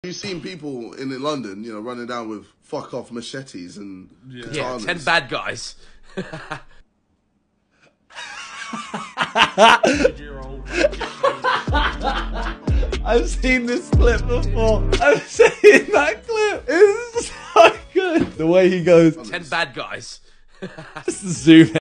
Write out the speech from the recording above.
You've seen people in London, you know, running down with fuck off machetes and katanas. 10 bad guys. I've seen this clip before. I've seen that clip. It's so good. The way he goes. 10 bad guys. Just zoom